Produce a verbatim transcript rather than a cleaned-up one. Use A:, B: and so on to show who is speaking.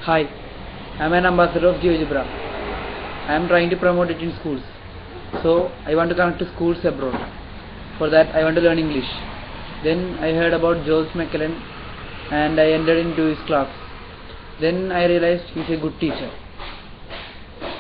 A: Hi, I am an ambassador of GeoGebra. I am trying to promote it in schools. So I want to connect to schools abroad. For that I want to learn English. Then I heard about Joseph McKellen and I entered into his class. Then I realized he is a good teacher.